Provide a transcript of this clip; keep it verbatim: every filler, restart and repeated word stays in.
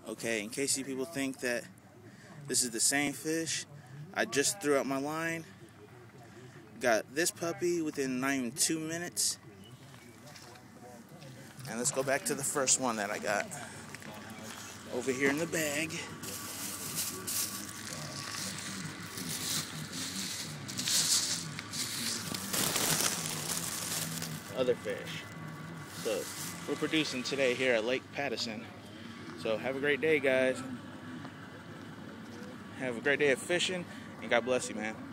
Okay, in case you people think that this is the same fish, I just threw out my line. Got this puppy within not even two minutes. And let's go back to the first one that I got over here in the bag. Other fish. So we're producing today here at Lake Pattison. So have a great day, guys. Have a great day of fishing, and God bless you, man.